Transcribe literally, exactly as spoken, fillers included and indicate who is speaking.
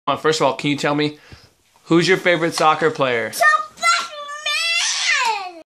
Speaker 1: First of all, can you tell me who's your favorite soccer player?
Speaker 2: Stop.